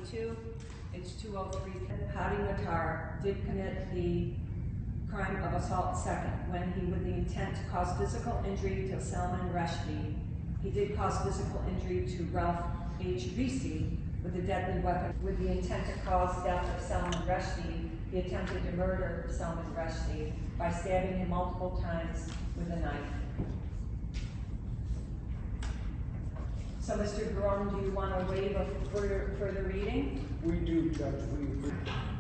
22, it's 203. Hadi Matar did commit the crime of assault second when he, with the intent to cause physical injury to Salman Rushdie, he did cause physical injury to Ralph H. Reese with a deadly weapon. With the intent to cause death of Salman Rushdie, he attempted to murder Salman Rushdie by stabbing him multiple times with a knife. So, Mr. Barone, do you want to waive a further reading? We do, Judge. We agree.